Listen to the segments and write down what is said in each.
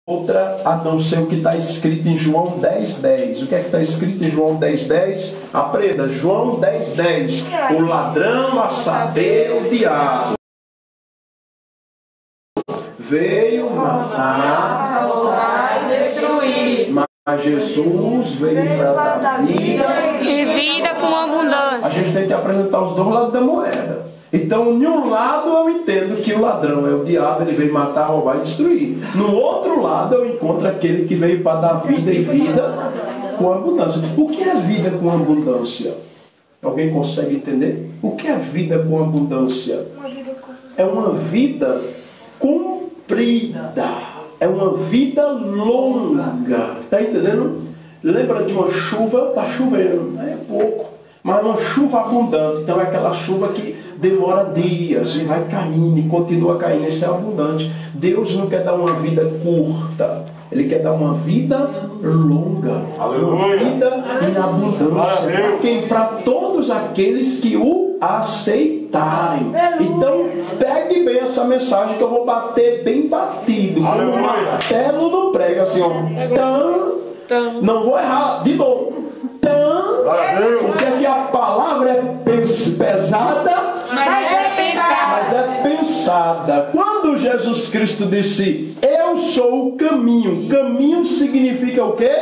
outra a não ser o que está escrito em João 10:10. O que é que está escrito em João 10:10? Aprenda, João 10:10. O ladrão, a saber, o diabo, veio matar, roubar e destruir. mas Jesus veio para dar vida E vida com abundância. A gente tem que apresentar os dois lados da moeda. Então, de um lado eu entendo que o ladrão é o diabo, ele veio matar, roubar e destruir. No outro lado eu encontro aquele que veio para dar vida e vida com abundância. O que é vida com abundância? Alguém consegue entender? O que é vida com abundância? É uma vida comprida. É uma vida longa. Está entendendo? Lembra de uma chuva? Está chovendo. É pouco. Mas uma chuva abundante. Então é aquela chuva que demora dias e vai caindo e continua caindo. Isso é abundante. Deus não quer dar uma vida curta. Ele quer dar uma vida longa. Aleluia. Uma vida em abundância. Para todos aqueles que o aceitarem. Então pegue bem essa mensagem que eu vou bater bem batido. Um martelo no prego assim, ó. Não vou errar de novo. Porque aqui a palavra é pesada, mas é pensada. Quando Jesus Cristo disse, eu sou o caminho. Caminho significa o quê?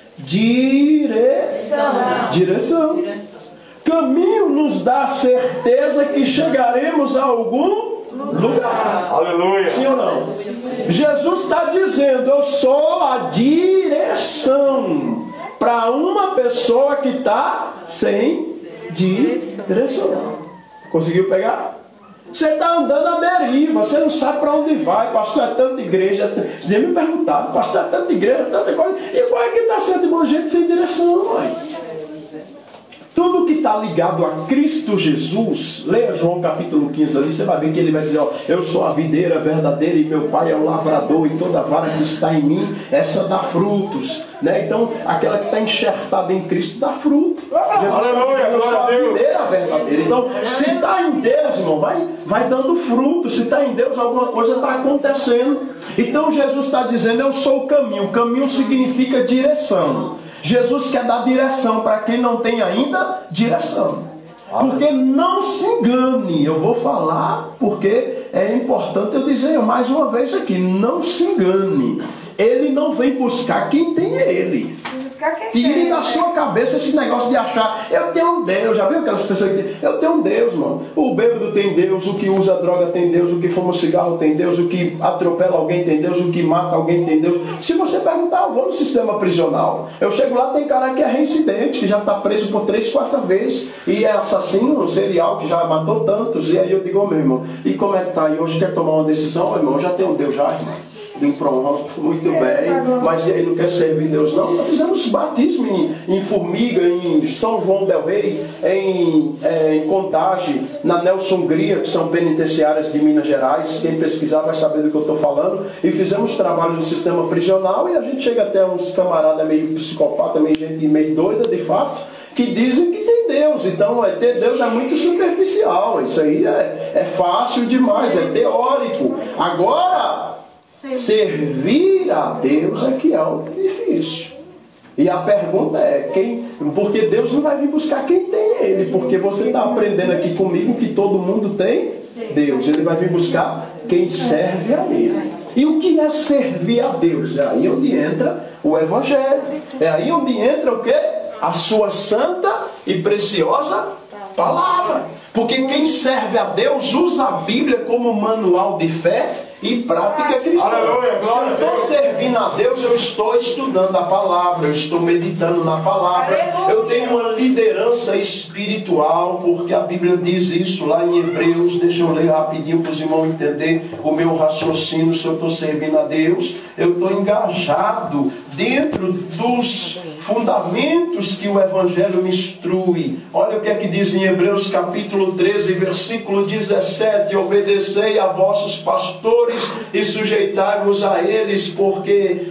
Direção. Caminho nos dá a certeza que chegaremos a algum lugar. Aleluia. Sim ou não? Jesus está dizendo, eu sou a direção para uma pessoa que está sem direção. Conseguiu pegar? Você está andando à deriva, você não sabe para onde vai. Pastor, é tanta igreja. Você me perguntaram, pastor, é tanta igreja, tanta coisa. E qual é que está sendo de bom jeito sem direção, mãe? Tudo que está ligado a Cristo Jesus, leia João capítulo 15 ali, você vai ver que ele vai dizer, ó, eu sou a videira verdadeira e meu pai é o lavrador e toda vara que está em mim, essa dá frutos. Né? Então, aquela que está enxertada em Cristo dá fruto. Jesus Aleluia, eu sou a videira verdadeira. Então, se está em Deus, irmão, vai dando fruto. Se está em Deus, alguma coisa está acontecendo. Então, Jesus está dizendo, eu sou o caminho. O caminho significa direção. Jesus quer dar direção para quem não tem ainda direção. Porque não se engane. Eu vou falar porque é importante eu dizer mais uma vez aqui. Não se engane. Ele não vem buscar quem tem ele. Tire da sua cabeça esse negócio de achar, eu tenho um Deus. Já viu aquelas pessoas que dizem, eu tenho um Deus, mano. O bêbado tem Deus, o que usa droga tem Deus, o que fuma cigarro tem Deus, o que atropela alguém tem Deus, o que mata alguém tem Deus. Se você perguntar, eu vou no sistema prisional. Eu chego lá, tem cara que é reincidente, que já está preso por 3, 4 vezes, e é assassino, serial, que já matou tantos. E aí eu digo, meu irmão, e como é que tá aí? Hoje quer tomar uma decisão? Meu irmão, já tem um Deus já, irmão. Pronto, muito bem, mas ele não quer servir Deus não. Nós fizemos batismo em Formiga, em São João del Rei, em Contagem, na Nelson Hungria, que são penitenciárias de Minas Gerais. Quem pesquisar vai saber do que eu estou falando. E fizemos trabalho no sistema prisional e a gente chega até uns camaradas meio psicopata, meio gente meio doida de fato, que dizem que tem Deus. Então, ter Deus é muito superficial. Isso aí é fácil demais, é teórico. Agora, servir a Deus é que é algo difícil. E a pergunta é, porque Deus não vai vir buscar quem tem Ele, porque você está aprendendo aqui comigo que todo mundo tem Deus. Ele vai vir buscar quem serve a Ele. E o que é servir a Deus? É aí onde entra o Evangelho. É aí onde entra o quê? A sua santa e preciosa palavra. Porque quem serve a Deus usa a Bíblia como manual de fé e prática cristã. Se eu estou servindo a Deus, eu estou estudando a palavra, eu estou meditando na palavra, eu tenho uma liderança espiritual, porque a Bíblia diz isso lá em Hebreus. Deixa eu ler rapidinho para os irmãos entenderem o meu raciocínio. Se eu estou servindo a Deus, eu estou engajado dentro dos fundamentos que o Evangelho me instrui. Olha o que é que diz em Hebreus capítulo 13, versículo 17: obedecei a vossos pastores e sujeitai-vos a eles, porque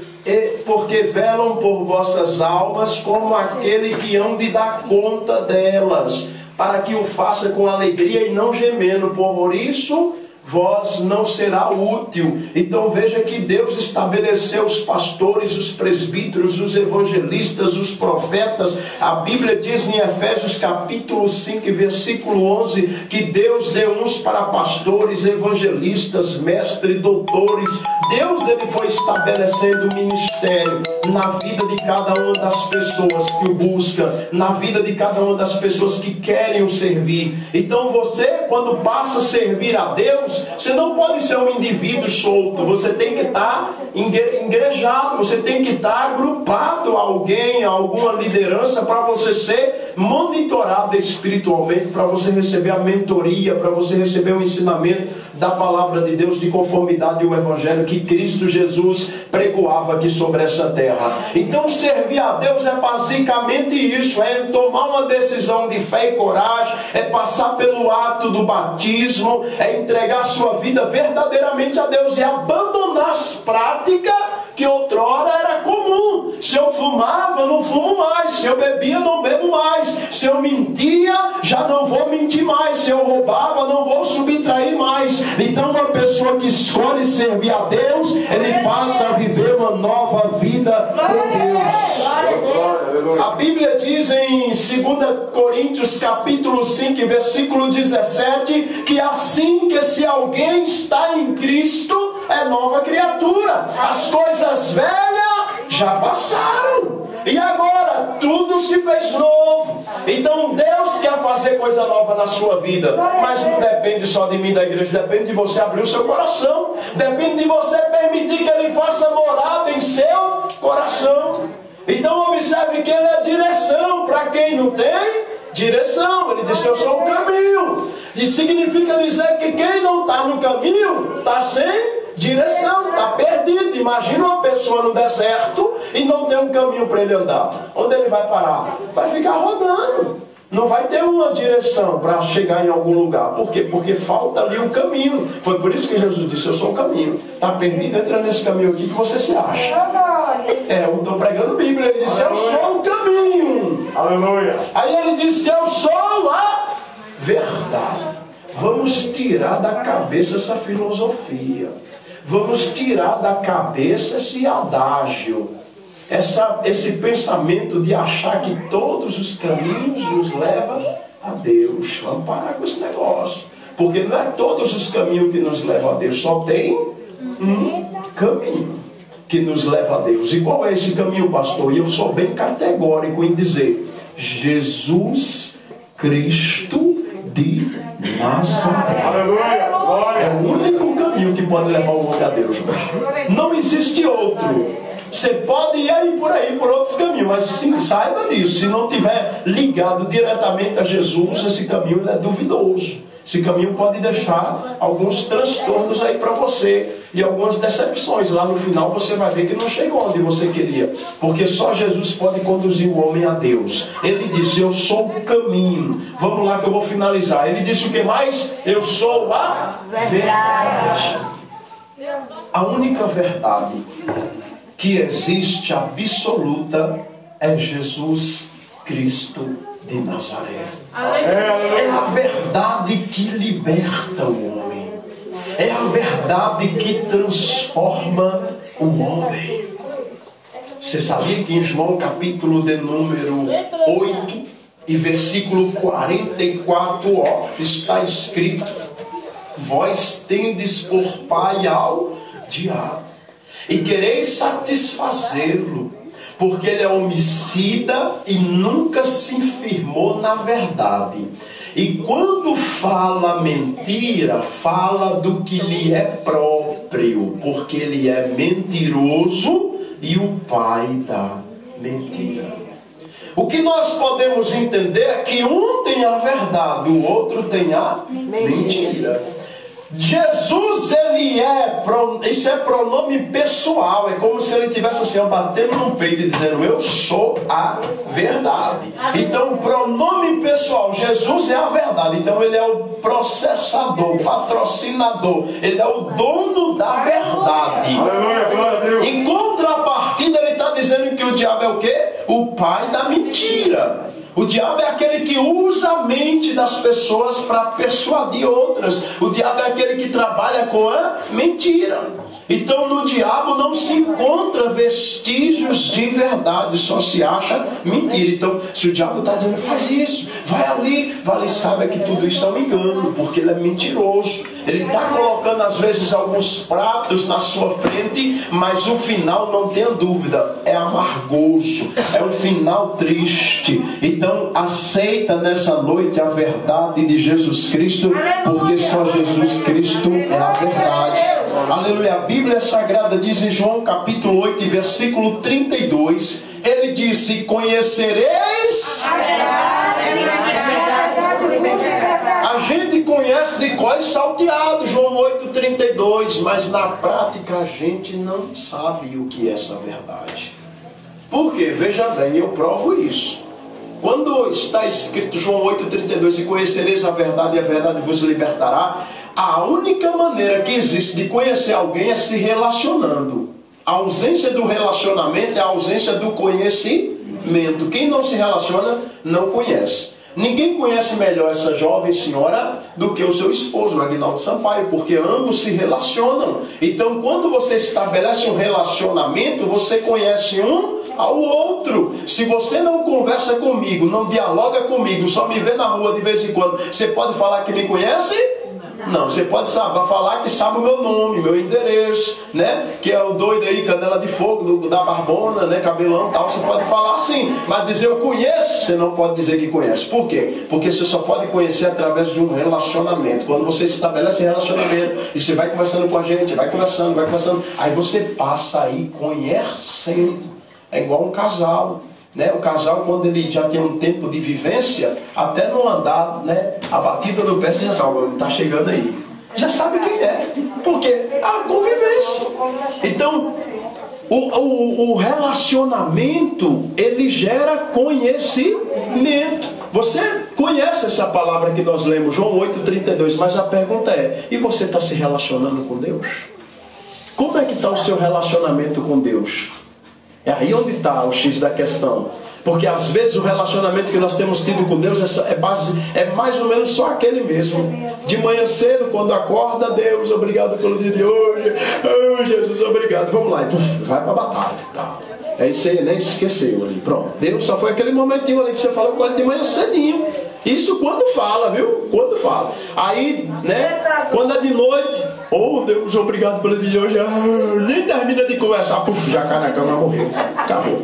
velam por vossas almas como aquele que hão de dar conta delas, para que o faça com alegria e não gemendo. Por isso vós não será útil. Então veja que Deus estabeleceu os pastores, os presbíteros, os evangelistas, os profetas. A Bíblia diz em Efésios capítulo 5, versículo 11, que Deus deu uns para pastores, evangelistas, mestres, doutores. Deus, ele foi estabelecendo o ministério na vida de cada uma das pessoas que o busca, na vida de cada uma das pessoas que querem o servir. Então você, quando passa a servir a Deus, você não pode ser um indivíduo solto, você tem que estar engrejado, você tem que estar agrupado a alguém, a alguma liderança, para você ser monitorado espiritualmente, para você receber a mentoria, para você receber o ensinamento da palavra de Deus de conformidade ao Evangelho que Cristo Jesus pregoava aqui sobre essa terra. Então servir a Deus é basicamente isso, é tomar uma decisão de fé e coragem, é passar pelo ato do batismo, é entregar sua vida verdadeiramente a Deus e abandonar as práticas que outrora era comum. Se eu fumava, não fumo mais. Se eu bebia, não bebo mais. Se eu mentia, já não vou mentir mais. Se eu roubava, não vou subtrair mais. Então uma pessoa que escolhe servir a Deus, ele passa a viver uma nova vida com Deus. A Bíblia diz em 2 Coríntios capítulo 5, versículo 17, que assim que se alguém está em Cristo, é nova criatura. As coisas velhas já passaram e agora tudo se fez novo. Então Deus quer fazer coisa nova na sua vida, mas não depende só de mim, da igreja, depende de você abrir o seu coração, depende de você permitir que Ele faça morada em seu coração. Então observe que Ele é direção para quem não tem direção. Ele disse: eu sou o caminho. E significa dizer que quem não está no caminho está sem direção, está perdido. Imagina uma pessoa no deserto e não tem um caminho para ele andar. Onde ele vai parar? Vai ficar rodando. Não vai ter uma direção para chegar em algum lugar. Por quê? Porque falta ali um caminho. Foi por isso que Jesus disse: eu sou o caminho. Está perdido, entra nesse caminho aqui que você se acha. Eu estou pregando Bíblia. Ele disse: eu sou o caminho. Aleluia. Aí ele disse: eu sou a verdade. Vamos tirar da cabeça essa filosofia. Vamos tirar da cabeça esse adágio, esse pensamento de achar que todos os caminhos nos levam a Deus. Vamos parar com esse negócio, porque não é todos os caminhos que nos levam a Deus, só tem um caminho que nos leva a Deus. E qual é esse caminho, pastor? E eu sou bem categórico em dizer: Jesus Cristo de Nazaré. É o único caminho que pode levar o homem a Deus. Não existe outro. Você pode ir aí por outros caminhos, mas sim, saiba disso. Se não tiver ligado diretamente a Jesus, esse caminho é duvidoso. Esse caminho pode deixar alguns transtornos aí para você e algumas decepções. Lá no final você vai ver que não chegou onde você queria, porque só Jesus pode conduzir o homem a Deus. Ele disse: eu sou o caminho. Vamos lá que eu vou finalizar. Ele disse o que mais? Eu sou a verdade. A única verdade que existe absoluta é Jesus Cristo de Nazaré. É a verdade que liberta o homem. É a verdade que transforma o homem. Você sabia que em João capítulo de número 8 e versículo 44 está escrito: vós tendes por pai ao diabo e quereis satisfazê-lo, porque ele é homicida e nunca se firmou na verdade. E quando fala mentira, fala do que lhe é próprio, porque ele é mentiroso e o pai da mentira. O que nós podemos entender é que um tem a verdade, o outro tem a mentira. Jesus, ele isso é pronome pessoal. É como se ele tivesse assim, batendo no peito e dizendo: eu sou a verdade. Então, pronome pessoal, Jesus é a verdade. Então ele é o processador, patrocinador, ele é o dono da verdade. Em contrapartida, ele está dizendo que o diabo é o quê? O pai da mentira. O diabo é aquele que usa a mente das pessoas para persuadir outras. O diabo é aquele que trabalha com a mentira. Então no diabo não se encontra vestígios de verdade, só se acha mentira. Então se o diabo está dizendo, faz isso, vai ali, saiba que tudo isso é um engano, porque ele é mentiroso. Ele está colocando às vezes alguns pratos na sua frente, mas o final, não tenha dúvida, é amargoso, é um final triste. Então aceita nessa noite a verdade de Jesus Cristo, porque só Jesus Cristo é a verdade. Aleluia. A Bíblia Sagrada diz em João capítulo 8, versículo 32, ele disse, conhecereis a gente conhece de cor salteado, João 8,32, mas na prática a gente não sabe o que é essa verdade. Por quê? Veja bem, eu provo isso. Quando está escrito João 8,32, e conhecereis a verdade e a verdade vos libertará, a única maneira que existe de conhecer alguém é se relacionando. A ausência do relacionamento é a ausência do conhecimento. Quem não se relaciona, não conhece. Ninguém conhece melhor essa jovem senhora do que o seu esposo, Aguinaldo Sampaio, porque ambos se relacionam. Então, quando você estabelece um relacionamento, você conhece um ao outro. Se você não conversa comigo, não dialoga comigo, só me vê na rua de vez em quando, você pode falar que me conhece? Não, você pode falar que sabe o meu nome, meu endereço, né? Que é o doido aí, canela de fogo, da barbona, né? Cabelão e tal. Você pode falar assim, mas dizer eu conheço, você não pode dizer que conhece. Por quê? Porque você só pode conhecer através de um relacionamento. Quando você estabelece relacionamento e você vai conversando com a gente, vai conversando, aí você passa aí conhecendo. É igual um casal. Né? O casal, quando ele já tem um tempo de vivência, até no andar, né? A batida no pé, você já sabe, ele está chegando aí. Já sabe quem é. Por quê? A convivência. Então, o relacionamento, ele gera conhecimento. Você conhece essa palavra que nós lemos, João 8,32, mas a pergunta é, e você está se relacionando com Deus? Como é que está o seu relacionamento com Deus? É aí onde está o X da questão. Porque às vezes o relacionamento que nós temos tido com Deus é mais ou menos só aquele mesmo. De manhã cedo, quando acorda, Deus, obrigado pelo dia de hoje. Oh, Jesus, obrigado. Vamos lá, vai para a batalha. Tá. Aí você nem esqueceu ali. Pronto. Deus só foi aquele momentinho ali que você falou com ele de manhã cedinho. Isso quando fala, viu? Quando fala. Aí, né? Quando é de noite, oh Deus, obrigado pelo dia de hoje. Nem termina de conversar, puf, já cai na cama, morreu. Acabou.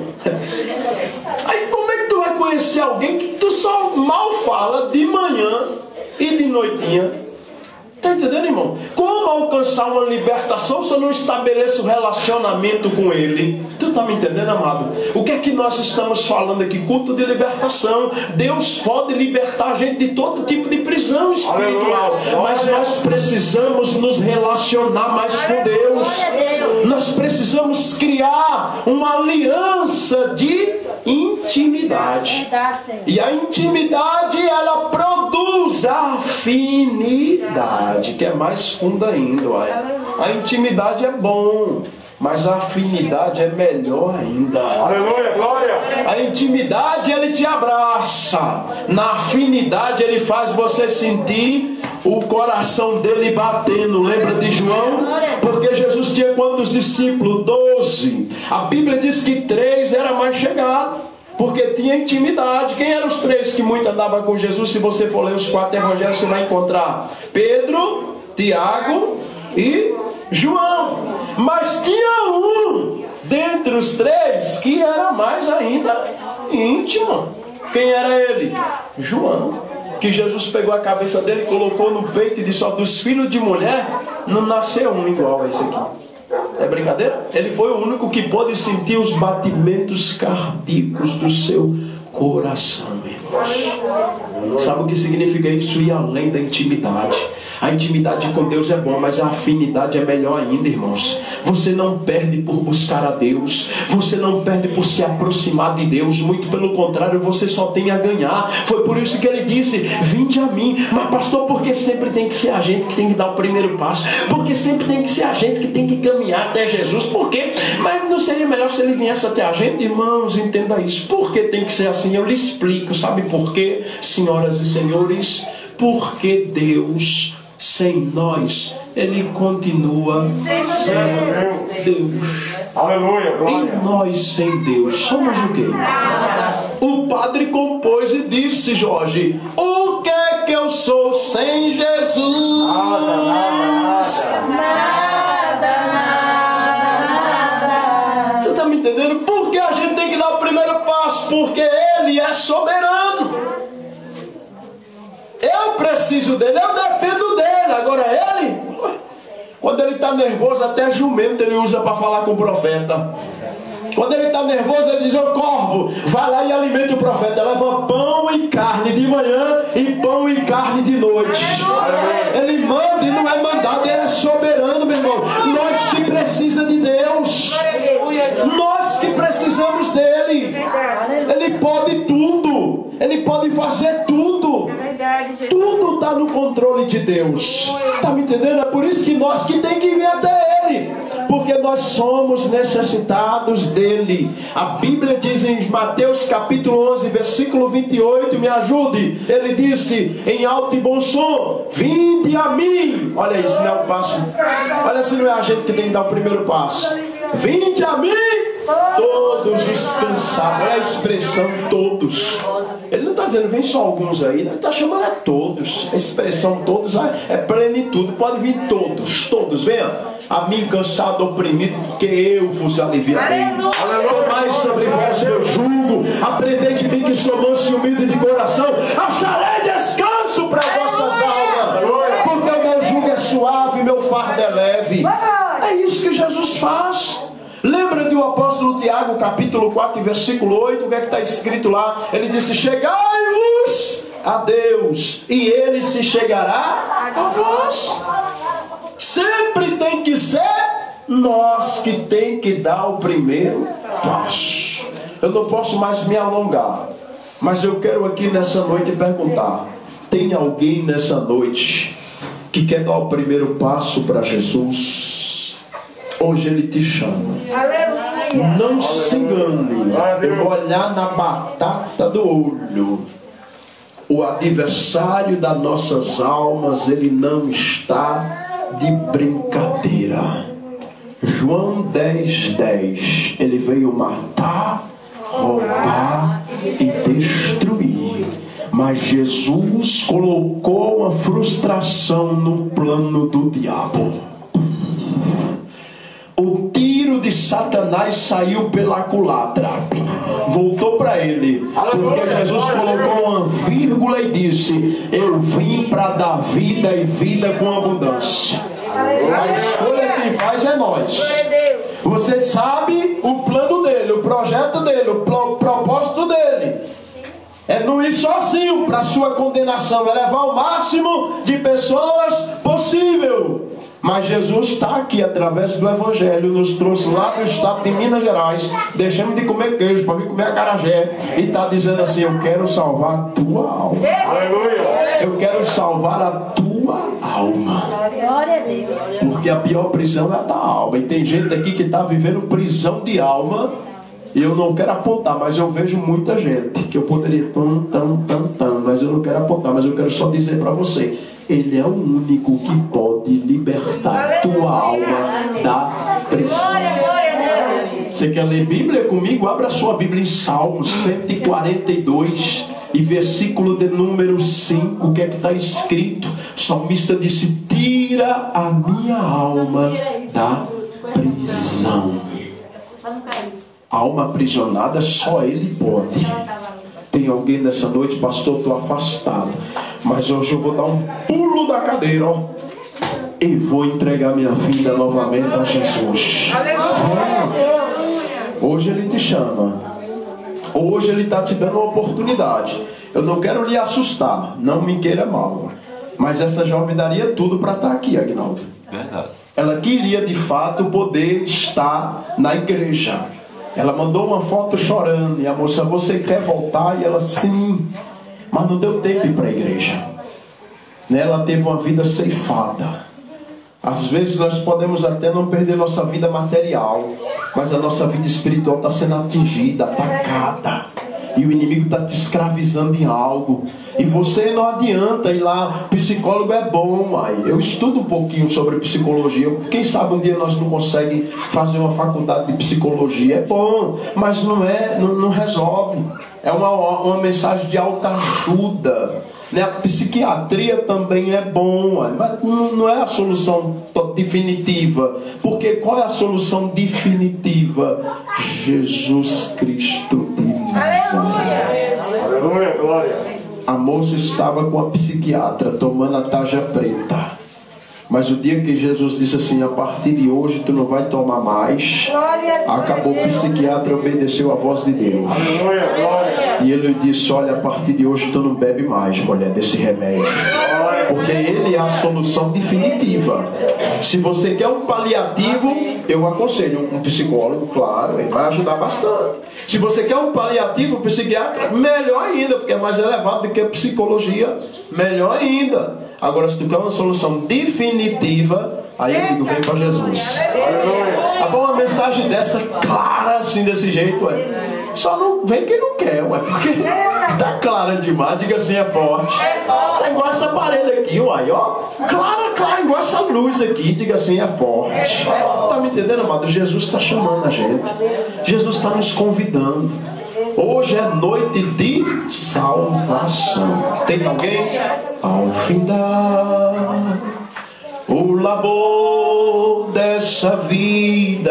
Aí como é que tu vai conhecer alguém que tu só mal fala de manhã e de noitinha? Está entendendo, irmão? Como alcançar uma libertação se eu não estabeleço relacionamento com ele? Tu está me entendendo, amado? O que é que nós estamos falando aqui? Culto de libertação. Deus pode libertar a gente de todo tipo de prisão espiritual. Mas nós precisamos nos relacionar mais com Deus. Nós precisamos criar uma aliança de intimidade. E a intimidade, ela produz afinidade, que é mais funda ainda. A intimidade é bom, mas a afinidade é melhor ainda. Aleluia, glória. A intimidade, ele te abraça. Na afinidade, ele faz você sentir o coração dele batendo. Lembra de João? Porque Jesus tinha quantos discípulos? 12. A Bíblia diz que 3 era mais chegado, porque tinha intimidade. Quem eram os 3 que muito andavam com Jesus? Se você for ler os 4 evangelhos, você vai encontrar Pedro, Tiago e João. Mas tinha um dentre os 3 que era mais ainda íntimo. Quem era ele? João. Que Jesus pegou a cabeça dele, colocou no peito e disse, ó, dos filhos de mulher não nasceu um igual a esse aqui. É brincadeira? Ele foi o único que pôde sentir os batimentos cardíacos do seu coração, irmãos. Sabe o que significa isso? Ir além da intimidade. A intimidade com Deus é bom, mas a afinidade é melhor ainda, irmãos. Você não perde por buscar a Deus. Você não perde por se aproximar de Deus. Muito pelo contrário, você só tem a ganhar. Foi por isso que ele disse: vinde a mim. Mas pastor, por que sempre tem que ser a gente que tem que dar o primeiro passo? Porque sempre tem que ser a gente que tem que caminhar até Jesus. Por quê? Mas não seria melhor se ele viesse até a gente? Irmãos, entenda isso. Por que tem que ser assim? Eu lhe explico. Sabe por quê, senhoras e senhores? Porque Deus, sem nós, Ele continua sendo Deus. Aleluia, E nós sem Deus somos o quê? O padre compôs e disse, Jorge: o que é que eu sou sem Jesus? Você está me entendendo? Por que a gente tem que dar o primeiro passo? Porque Ele é soberano. Eu preciso dele, eu dependo dele. Agora ele, quando ele está nervoso, até jumento ele usa para falar com o profeta. Quando ele está nervoso, ele diz: ô corvo, vai lá e alimenta o profeta. Leva pão e carne de manhã e pão e carne de noite. Ele manda e não é mandado, ele é soberano, meu irmão. Nós que precisamos de Deus, nós que precisamos dele. Ele pode tudo, ele pode fazer tudo. Tudo está no controle de Deus. Está me entendendo? É por isso que nós que tem que ir até Ele, porque nós somos necessitados dele. A Bíblia diz em Mateus capítulo 11 versículo 28, me ajude. Ele disse em alto e bom som: vinde a mim. Olha isso, não é o passo. Olha se não é a gente que tem que dar o primeiro passo. Vinde a mim todos os cansados. Olha a expressão todos. Ele não está dizendo vem só alguns aí, ele está chamando a todos. A expressão todos é plenitude. Pode vir todos, todos, venha a mim cansado, oprimido, porque eu vos aliviarei. Tomai sobre vós meu jugo, aprendei de mim que sou manso e humilde de coração, acharei descanso para vossas almas, porque o meu jugo é suave e meu fardo é leve. É isso que Jesus faz. Lembra do apóstolo Tiago, capítulo 4, versículo 8, o que é que está escrito lá? Ele disse: chegai-vos a Deus, e Ele se chegará a vós. Sempre tem que ser nós que tem que dar o primeiro passo. Eu não posso mais me alongar, mas eu quero aqui nessa noite perguntar: tem alguém nessa noite que quer dar o primeiro passo para Jesus? Hoje Ele te chama. Aleluia. Não se engane. Eu vou olhar na batata do olho. O adversário das nossas almas, ele não está de brincadeira. João 10:10. Ele veio matar, roubar e destruir. Mas Jesus colocou uma frustração no plano do diabo. O tiro de Satanás saiu pela culatra, voltou para ele, porque Jesus colocou uma vírgula e disse: eu vim para dar vida e vida com abundância. A escolha que faz é nós. Você sabe o plano dele, o projeto dele, o propósito dele. É não ir sozinho para a sua condenação, é levar o máximo de pessoas possível. Mas Jesus está aqui através do Evangelho, nos trouxe lá do estado de Minas Gerais, deixamos de comer queijo para vir comer acarajé, e está dizendo assim: eu quero salvar a tua alma. Aleluia. Eu quero salvar a tua alma. Glória a Deus. Porque a pior prisão é a da alma. E tem gente aqui que está vivendo prisão de alma. E eu não quero apontar, mas eu vejo muita gente que eu poderia mas eu não quero apontar, mas eu quero só dizer para você: Ele é o único que pode libertar a tua alma da prisão. Você quer ler Bíblia comigo? Abra sua Bíblia em Salmos 142 e versículo de número 5. O que é que está escrito? O salmista disse: tira a minha alma da prisão. A alma aprisionada só Ele pode. Tem alguém nessa noite: pastor, estou afastado, mas hoje eu vou dar um pulo da cadeira, ó, e vou entregar minha vida novamente a Jesus. Hoje Ele te chama. Hoje Ele está te dando uma oportunidade. Eu não quero lhe assustar, não me queira mal, mas essa jovem daria tudo para estar aqui, Agnaldo. Verdade. Ela queria de fato poder estar na igreja. Ela mandou uma foto chorando, e a moça: você quer voltar? E ela: sim, mas não deu tempo para a igreja. Ela teve uma vida ceifada. Às vezes nós podemos até não perder nossa vida material, mas a nossa vida espiritual está sendo atingida, atacada, e o inimigo está te escravizando em algo. E você não adianta ir lá. Psicólogo é bom, mãe. Eu estudo um pouquinho sobre psicologia. Quem sabe um dia nós não conseguimos fazer uma faculdade de psicologia. É bom, mas não resolve. É uma mensagem de autoajuda. A psiquiatria também é bom, mas não é a solução definitiva. Porque qual é a solução definitiva? Jesus Cristo de Nazaré. Aleluia, glória. A moça estava com a psiquiatra tomando a tarja preta. Mas o dia que Jesus disse assim: a partir de hoje tu não vai tomar mais, acabou. O psiquiatra obedeceu a voz de Deus. Aleluia, glória. E ele disse: olha, a partir de hoje tu não bebe mais, mulher, desse remédio, porque ele é a solução definitiva. Se você quer um paliativo, eu aconselho um psicólogo, claro, ele vai ajudar bastante. Se você quer um paliativo, um psiquiatra, melhor ainda, porque é mais elevado do que a psicologia, melhor ainda. Agora, se tu quer uma solução definitiva, aí eu digo: vem para Jesus. Aleluia. Tá bom? Uma mensagem dessa, clara assim, desse jeito, só não vem quem não quer, porque tá clara demais. Diga assim: é forte. É igual essa parede aqui, uai, ó. Clara, igual essa luz aqui. Diga assim: é forte. Tá me entendendo, amado? Jesus está chamando a gente. Jesus está nos convidando. Hoje é noite de salvação. Tem alguém? Ao findar o labor dessa vida,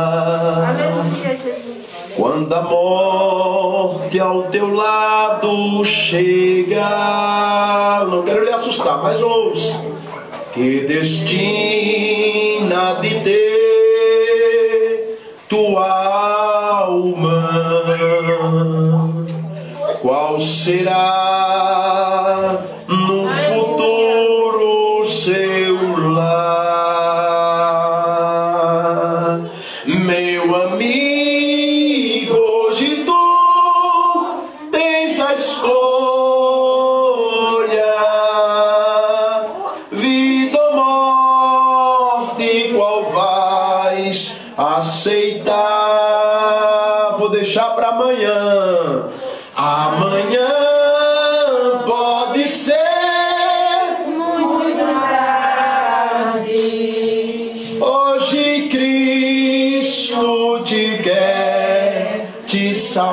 quando a morte ao teu lado chega, não quero lhe assustar, mas ouça: que destina de ter tua alma, qual será no futuro seu lar? Meu amigo, hoje tu tens a escolha, vida ou morte, qual vais aceitar? Vou deixar para amanhã. Amanhã pode ser muito tarde. Hoje Cristo te quer te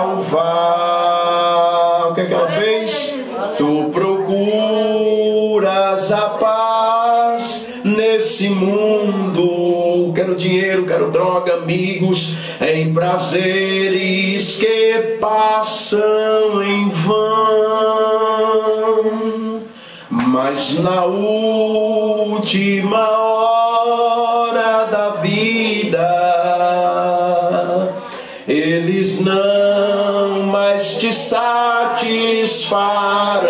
salvar. O que é que ela fez? Tu procuras a paz nesse mundo. Quero dinheiro, quero droga, amigos, em prazeres que passam em vão. Mas na última hora da vida, eles não mais te satisfarão.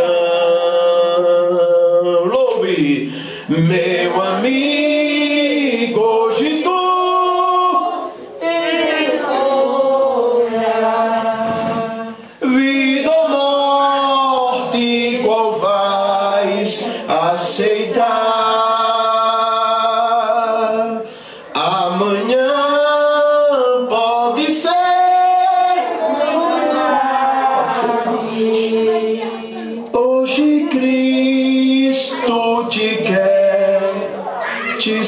Louve, meu amigo, hoje tu vida ou morte, qual vais aceitar? Amanhã pode ser hoje Cristo te quer te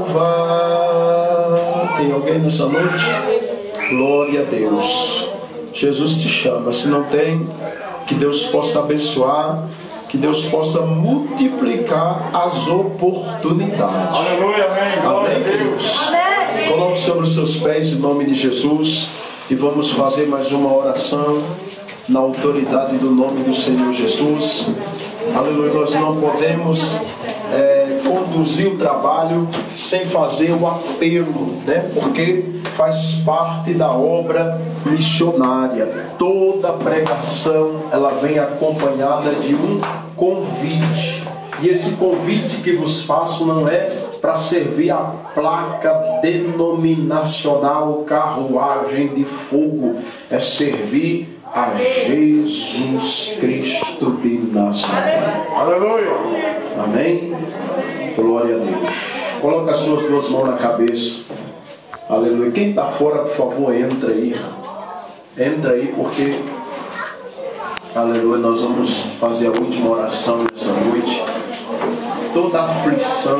salvar. Tem alguém nessa noite? Glória a Deus. Jesus te chama. Se não tem, que Deus possa abençoar, que Deus possa multiplicar as oportunidades. Aleluia, amém. Amém, queridos? Coloque sobre os seus pés em nome de Jesus e vamos fazer mais uma oração na autoridade do nome do Senhor Jesus. Aleluia. Nós não podemos conduzir o trabalho sem fazer o apelo, né? Porque faz parte da obra missionária. Toda pregação, ela vem acompanhada de um convite. E esse convite que vos faço não é para servir a placa denominacional carruagem de fogo. É servir a Jesus Cristo de Nazaré. Aleluia. Amém? Glória a Deus. Coloca as suas duas mãos na cabeça. Aleluia. Quem está fora, por favor, entra aí. Entra aí, porque aleluia, nós vamos fazer a última oração nessa noite. Toda aflição,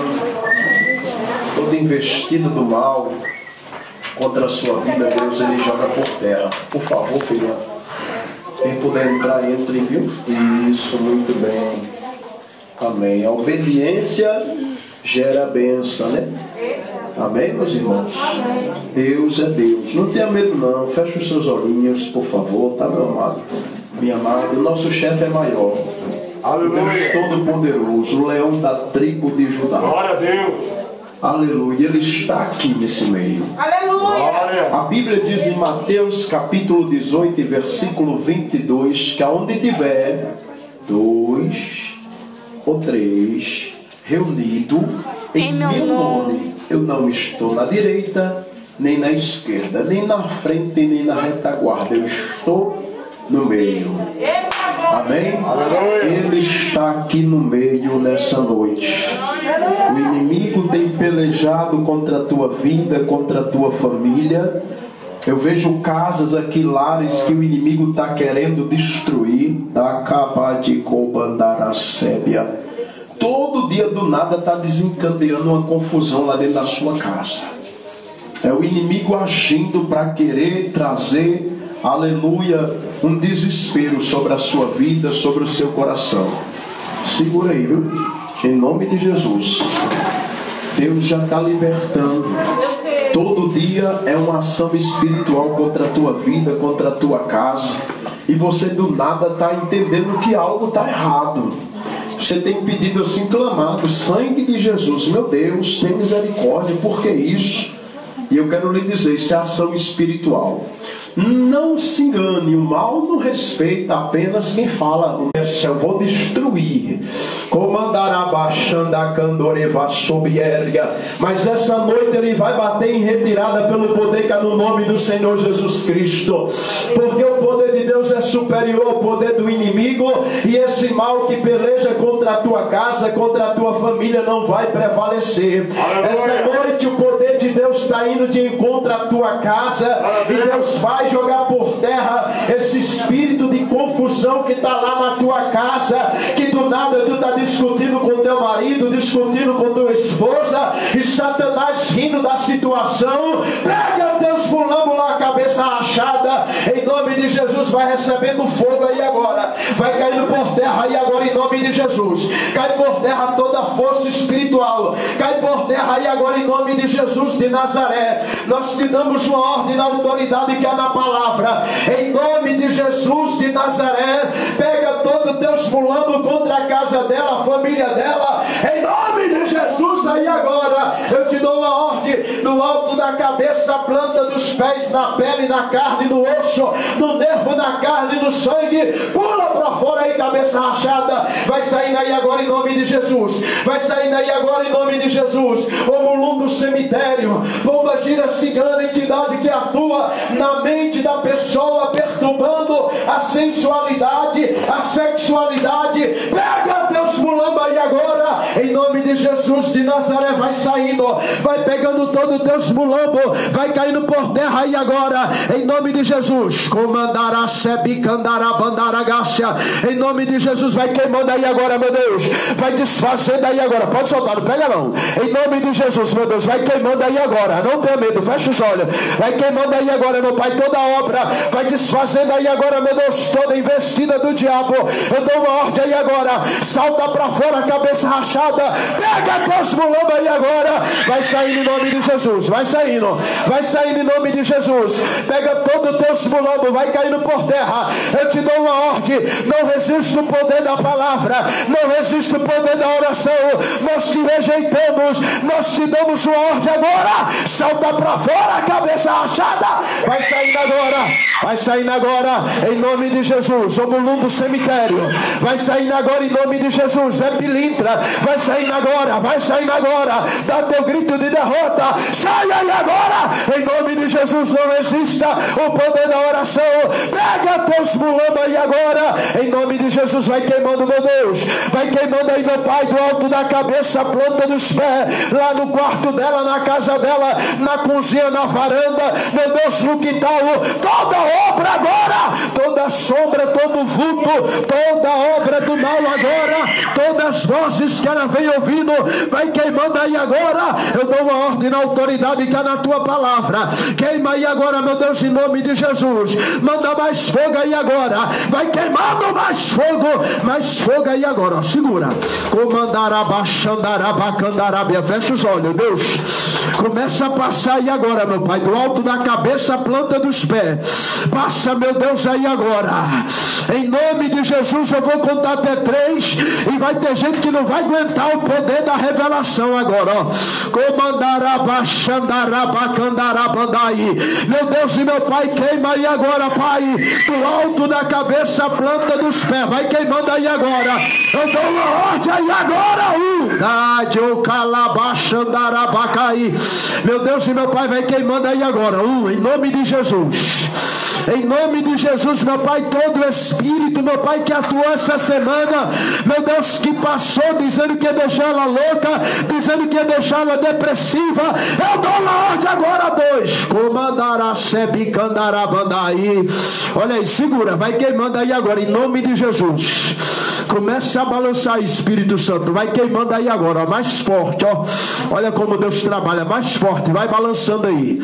toda investida do mal contra a sua vida, Deus, Ele joga por terra. Por favor, filha, quem puder entrar, entre, viu? Isso, muito bem. Amém. A obediência gera bênção, né? Amém, meus irmãos? Deus é Deus. Não tenha medo, não. Feche os seus olhinhos, por favor, tá, meu amado? Minha amada, o nosso chefe é maior. Aleluia. Deus Todo-Poderoso, o leão da tribo de Judá. Glória a Deus. Aleluia, Ele está aqui nesse meio. Aleluia. A Bíblia diz em Mateus capítulo 18, versículo 22, que aonde tiver 2 ou 3 reunidos em meu nome, eu não estou na direita, nem na esquerda, nem na frente, nem na retaguarda. Eu estou no meio. Amém? Aleluia. Ele está aqui no meio nessa noite. O inimigo tem pelejado contra a tua vida, contra a tua família. Eu vejo casas aqui, lares que o inimigo está querendo destruir. Da capa de Cobandaracébia. Todo dia do nada está desencadeando uma confusão lá dentro da sua casa. É o inimigo agindo para querer trazer, aleluia, um desespero sobre a sua vida, sobre o seu coração. Segura aí, viu? Em nome de Jesus. Deus já está libertando. Todo dia é uma ação espiritual contra a tua vida, contra a tua casa. E você do nada está entendendo que algo está errado. Você tem pedido assim, clamado: sangue de Jesus, meu Deus, tem misericórdia, por que isso? E eu quero lhe dizer, isso é ação espiritual. Não se engane, o mal não respeita apenas quem fala: eu vou destruir, comandará baixando a candoreva sob Hélia. Mas essa noite ele vai bater em retirada pelo poder que há no nome do Senhor Jesus Cristo, porque o poder de Deus é superior ao poder do inimigo, e esse mal que peleja contra a tua casa, contra a tua família, não vai prevalecer. Essa noite o poder de Deus está indo de encontro à tua casa, e Deus vai jogar por terra esse espírito de confusão que está lá na tua casa, que do nada tu está discutindo com teu marido, discutindo com tua esposa, e Satanás rindo da situação. Pega teus mulambos lá, cabeça rachada, em nome de Jesus, vai recebendo fogo aí agora, vai caindo por terra aí agora, em nome de Jesus. Cai por terra toda a força espiritual, cai por terra aí agora, em nome de Jesus de Nazaré. Nós te damos uma ordem na autoridade que há na palavra, em nome de Jesus de Nazaré. Pega todos os teus mulambos contra a casa dela, a família dela, em nome de Jesus aí agora. Eu te dou uma ordem do alto da cabeça, planta dos pés, na pele, na carne, no osso, no nervo, na carne, no sangue. Pula para fora aí, cabeça rachada. Vai saindo aí agora em nome de Jesus. Vai saindo aí agora em nome de Jesus. O mulum do cemitério, pomba gira cigana, entidade que atua na mente da pessoa, perturbando a sensualidade, a sexualidade. Pega teus mulambos aí agora, em nome de Jesus de Nazaré. Vai saindo, vai pegando todos os teus mulambos, vai caindo por terra aí agora, em nome de Jesus. Comandará sebicandará bandaragacha, em nome de Jesus. Vai queimando aí agora, meu Deus, vai desfazendo aí agora. Pode soltar, não pega não, em nome de Jesus, meu Deus. Vai queimando aí agora, não tenha medo, fecha os olhos. Vai queimando aí agora, meu Pai, toda a obra, vai desfazendo aí agora, meu Deus, toda investida do diabo. Eu dou uma ordem aí agora, salta pra fora, cabeça rachada. Pega teus mulambos aí agora. Vai saindo em nome de Jesus. Vai saindo em nome de Jesus. Pega todo o teu mulambo, vai caindo por terra. Eu te dou uma ordem. Não resiste o poder da palavra, não resiste o poder da oração. Nós te rejeitamos, nós te damos uma ordem agora. Salta para fora, cabeça rachada. Vai saindo agora em nome de Jesus. O mulum do cemitério vai saindo agora em nome de Jesus. É pilintra, vai saindo agora. Dá teu grito de derrota. Sai aí agora em nome de Jesus. Não resista o poder da oração. Pega teus mulambos aí agora em nome de Jesus. Vai queimando, meu Deus, vai queimando aí, meu Pai, do alto da cabeça, a planta dos pés, lá no quarto dela, na casa dela, na cozinha, na varanda, meu Deus, no quintal. Toda obra agora, toda sombra, todo vulto, toda obra do mal agora, todas as vozes que ela vem ouvindo, vai queimando aí agora. Eu dou uma ordem na autoridade que é na tua palavra. Queima aí agora, meu Deus, em nome de Jesus. Manda mais fogo aí agora. Vai queimando mais fogo aí agora, ó. Segura. Comandarabachandarabacandarabe. Fecha os olhos, Deus. Começa a passar aí agora, meu Pai, do alto da cabeça, a planta dos pés. Passa, meu Deus, aí agora. Em nome de Jesus, eu vou contar até 3 e vai ter gente que não vai aguentar o poder da revelação agora, ó. Comandarabachandarabacandarabandaí. Meu Deus e meu Pai, queima aí agora, Pai, do alto da cabeça, a planta dos pés. Vai queimando aí agora. Eu dou uma ordem aí agora. Meu Deus e meu Pai, vai queimando aí agora. Em nome de Jesus. Em nome de Jesus, meu Pai, todo espírito, meu Pai, que atuou essa semana, meu Deus, que passou dizendo que ia deixar ela louca, dizendo que ia deixar ela depressiva, eu dou uma ordem agora. 2. Comandaracebicandarabandaí. Olha aí, segura, vai queimando aí agora, em nome de Jesus. Comece a balançar, Espírito Santo. Vai queimando aí agora, ó, mais forte, ó. Olha como Deus trabalha, mais forte. Vai balançando aí.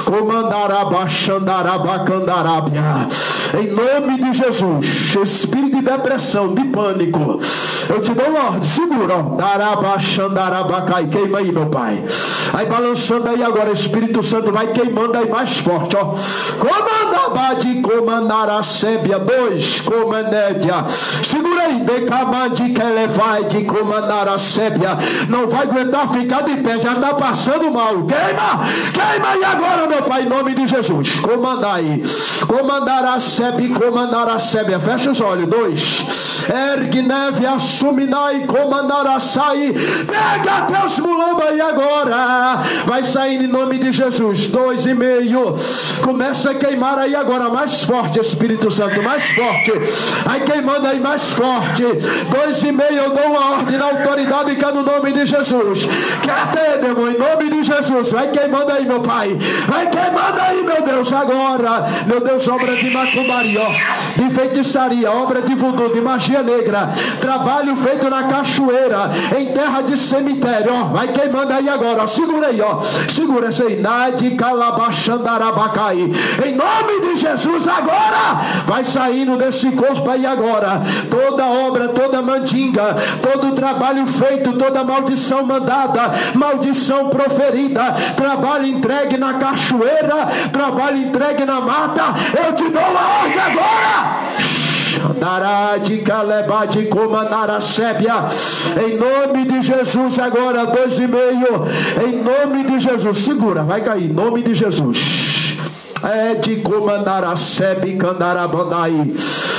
Comandarabachandarabacandarábia. Em nome de Jesus. Espírito de depressão, de pânico, eu te dou uma ordem. Segura, ó. Darabachandarabacai. Queima aí, meu Pai. Vai balançando aí agora, Espírito Santo. Vai queimando aí mais forte, ó. Comandabade, comandaracébia. 2. Comanédia. Segura aí. Decamande que levai de comandar a sébia. Não vai aguentar ficar de pé, já está passando mal. Queima aí agora, meu Pai, em nome de Jesus. Comandai, comandar a sébia. Fecha os olhos. 2. Ergue neve, assuminai, comandar a sair. Pega teus mulambos aí agora. Vai sair em nome de Jesus. 2,5. Começa a queimar aí agora, mais forte, Espírito Santo, mais forte. Vai queimando aí mais forte. 2,5. Eu dou uma ordem na autoridade que é no nome de Jesus. Que até, demônio, em nome de Jesus. Vai queimando aí, meu Pai. Vai queimando aí, meu Deus, agora. Meu Deus, obra de macumbaria, de feitiçaria, obra de voodoo, de magia negra, trabalho feito na cachoeira, em terra de cemitério, ó. Vai queimando aí agora, ó. Segura aí, ó. Segura essa aí. Nade calabachandarabacai. Em nome de Jesus, agora. Vai saindo desse corpo aí agora. Toda obra, toda mandinga, todo trabalho feito, toda maldição mandada, maldição proferida, trabalho entregue na cachoeira, trabalho entregue na mata, eu te dou uma ordem agora. Dará de Calebá de comandar a sébia. Em nome de Jesus agora. 2,5. Em nome de Jesus. Segura, vai cair. Em nome de Jesus. É de comandar a sébia. Candarabandai.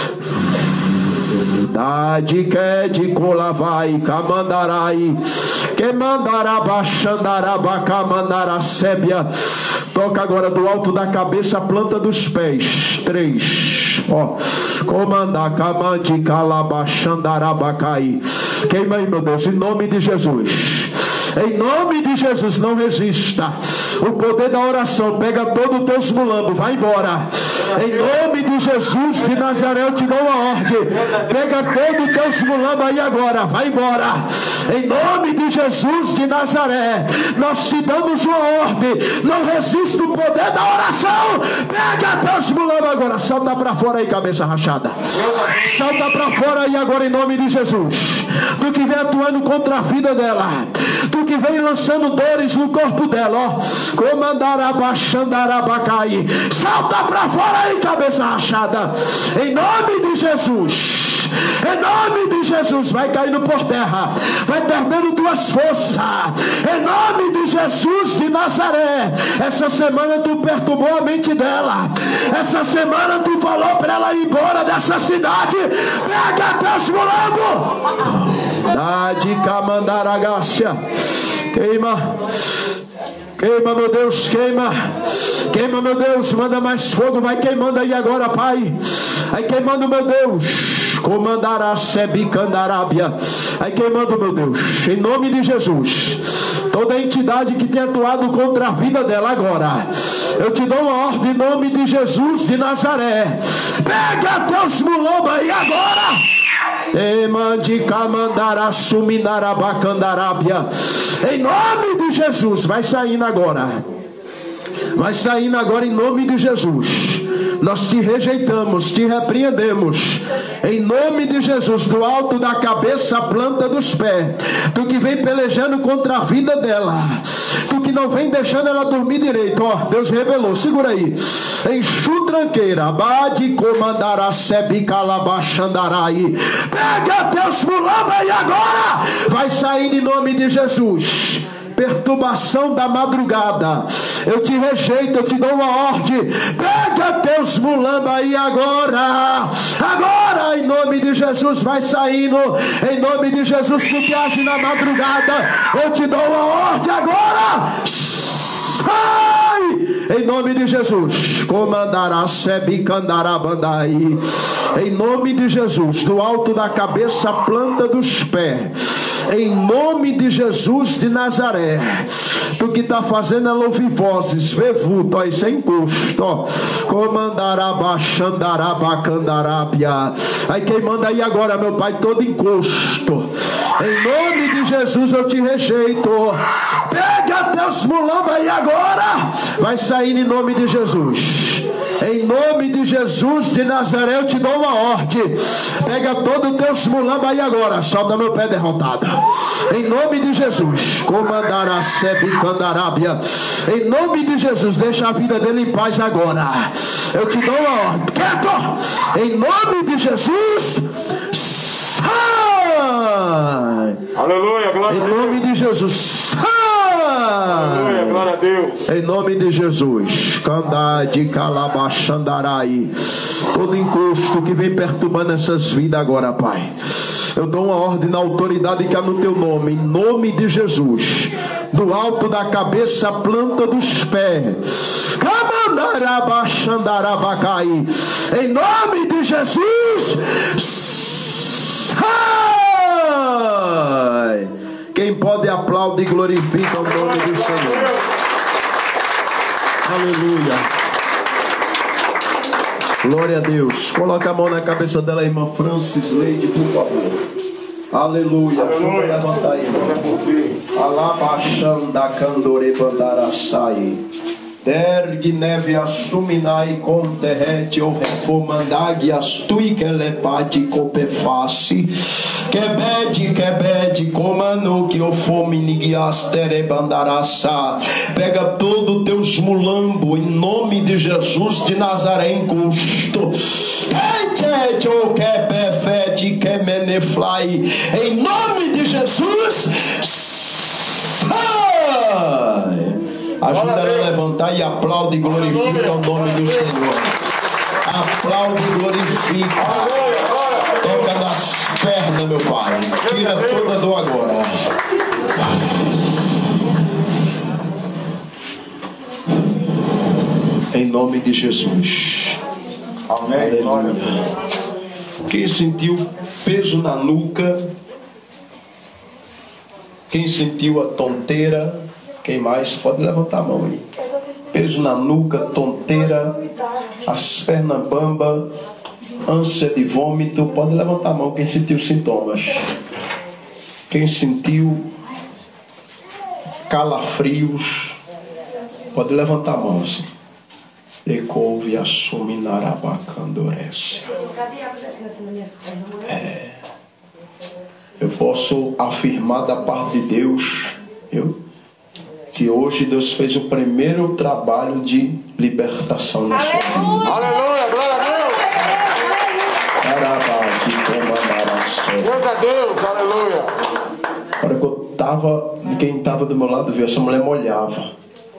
De que de colavai, camandarai, que mandará baixandarabacá, mandará sébia. Toca agora do alto da cabeça, a planta dos pés. 3. Ó, comandar, camande, calabachandarabacai. Queima aí, meu Deus, em nome de Jesus. Em nome de Jesus, não resista. O poder da oração, pega todos os teus mulambos, vai embora. Em nome de Jesus de Nazaré, eu te dou uma ordem. Pega todos os teus mulambos aí agora, vai embora. Em nome de Jesus de Nazaré, nós te damos uma ordem. Não resista o poder da oração. Pega teus mulambos agora. Salta para fora aí, cabeça rachada. Salta para fora aí agora em nome de Jesus. Tu que vem atuando contra a vida dela, tu que vem lançando dores no corpo dela, ó. Comandarabachandarabacai. Salta para fora aí, cabeça rachada. Em nome de Jesus. Em nome de Jesus, vai caindo por terra, vai perdendo tuas forças. Em nome de Jesus de Nazaré. Essa semana tu perturbou a mente dela. Essa semana tu falou para ela ir embora dessa cidade. Pega teus mulambos. Dá de Camandaragacha. Queima. Queima, meu Deus, queima. Queima, meu Deus, manda mais fogo. Vai queimando aí agora, Pai. Vai queimando, meu Deus. Comandará Sebicandarábia. Vai queimando, meu Deus, em nome de Jesus. Toda entidade que tem atuado contra a vida dela agora, eu te dou uma ordem em nome de Jesus de Nazaré. Pega teus mulambos aí agora. Em nome de Jesus. Vai saindo agora. Vai saindo agora em nome de Jesus. Nós te rejeitamos, te repreendemos em nome de Jesus, do alto da cabeça à planta dos pés. Tu que vem pelejando contra a vida dela, tu que não vem deixando ela dormir direito, ó, Deus revelou, segura aí. Enxu tranqueira, bade comandará sebi calabachandarai. Pega teus mulambos aí agora. Vai sair em nome de Jesus. Perturbação da madrugada, eu te rejeito, eu te dou uma ordem. Pega teus mulambos aí agora. Agora, em nome de Jesus, vai saindo. Em nome de Jesus, tu que age na madrugada, eu te dou uma ordem agora. Sai! Em nome de Jesus. Comandará Sebicandarabandai. Em nome de Jesus, do alto da cabeça à planta dos pés. Em nome de Jesus de Nazaré. Tu que está fazendo ela ouvir vozes, vê vulto aí sem custo, ó. Comandarabachandarabacandarábia. Aí quem manda aí agora, meu Pai, todo encosto. Em nome de Jesus eu te rejeito. Pega teus mulambos aí agora. Vai sair em nome de Jesus. Em nome de Jesus de Nazaré eu te dou uma ordem. Pega todos os teus mulambos aí agora. Solta meu pé derrotado. Em nome de Jesus. Comandará Sebicandarábia. Em nome de Jesus, deixa a vida dele em paz agora. Eu te dou uma ordem. Quieto! Em nome de Jesus. Sai! Aleluia, glória a Deus. Em nome de Jesus. Sai! Aleluia, glória a Deus. Em nome de Jesus. Candade calabachandarai. Todo encosto que vem perturbando essas vidas agora, Pai, eu dou uma ordem na autoridade que há no teu nome. Em nome de Jesus. Do alto da cabeça à planta dos pés. Camandarabachandarabacai. Em nome de Jesus. Sai! Quem pode aplaude e glorifica o nome do Senhor. Aleluia. Glória a Deus. Coloca a mão na cabeça dela, irmã Francis Leide, por favor. Aleluia. Vamos levantar aí, irmão. Alabachanda candore bandaraçai. Dergue neve assuminai conterrete o reformandagi astui que lepati copeface. Quebede, comano que o fome niguiastere bandaraça. Pega todo o teus mulambo em nome de Jesus de Nazaré em custo. Em nome de Jesus. Ajuda ela a levantar e aplaude e glorifica o nome do Senhor. Aplaude e glorifica. Toca nas pernas, meu Pai. Tira toda a dor agora. Em nome de Jesus. Amém. Aleluia. Quem sentiu peso na nuca? Quem sentiu a tonteira? Quem mais? Pode levantar a mão aí. Peso na nuca, tonteira, as pernas bamba, ânsia de vômito. Pode levantar a mão quem sentiu sintomas. Quem sentiu calafrios, pode levantar a mão assim. Decouve assumi narabacandorece. Eu posso afirmar da parte de Deus, que hoje Deus fez o primeiro trabalho de libertação na sua vida. Aleluia, glória a Deus. Deus a Deus, aleluia. A hora que eu estava, quem estava do meu lado viu, essa mulher molhava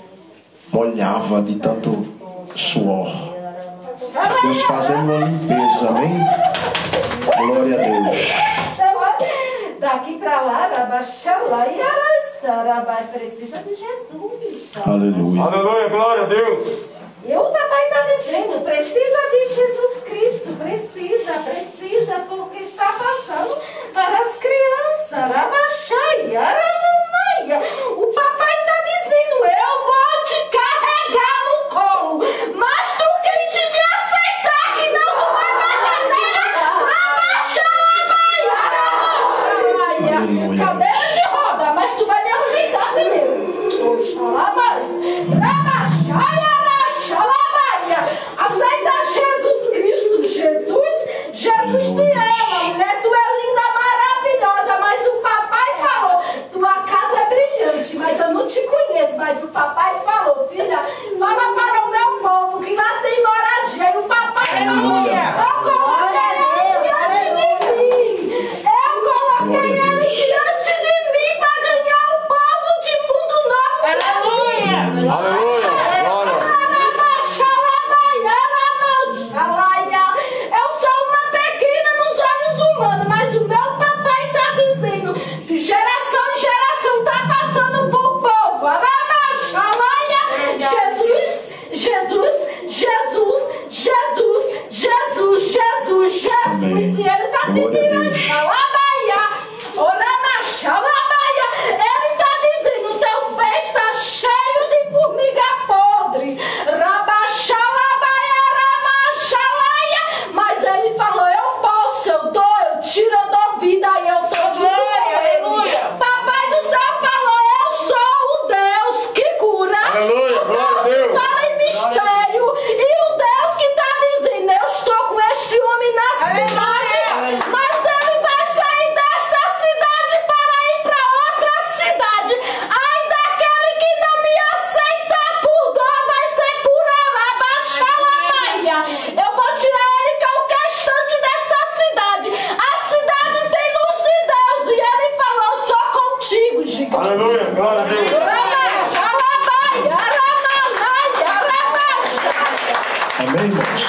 de tanto suor. Deus fazendo uma limpeza, amém? Glória a Deus. Daqui pra lá, Rabaxalá e Araçarabai, precisa de Jesus. Aleluia. Aleluia, glória a Deus. E o papai está dizendo, precisa de Jesus Cristo, precisa, porque está passando para as crianças. Rabaxai, Aramanaia. O papai está dizendo, eu vou te carregar no colo, mas tu quem te me aceitar, que não vai pra cadeira, Rabaxai, Aramanaia. Cadeira de roda, mas tu vai me aceitar primeiro. Oxalá, Rabaxai, aceita Jesus Cristo, Jesus te ama, mulher, tu é linda, maravilhosa, mas o papai falou, tua casa é brilhante, mas eu não te conheço, mas o papai falou, filha, fala para o meu povo que lá tem moradia, e o papai falou, eu coloquei ele diante de mim para ganhar o povo de mundo novo. Aleluia! Aleluia, glória. Eu sou uma pequena nos olhos humanos, mas o meu papai está dizendo de geração em geração está passando por povo. Jesus. E ele está te virando. Ele está dizendo, teus pés estão cheios de formiga podre. Mas ele falou, eu posso, eu tiro, eu dou vida e eu tô de glória. Papai do céu falou, eu sou o Deus que cura. Aleluia, glória a Deus. Fala em mistério. E o Deus que está dizendo, eu estou com este homem na cidade, mas ele vai sair desta cidade para ir para outra cidade. Ai daquele que não me aceita por dor, vai ser por Arabaxalamaia. Eu vou tirar ele qualquer instante desta cidade. A cidade tem luz de Deus e ele falou, sou contigo, diga. Aleluia, glória a Deus. Amém, irmãos?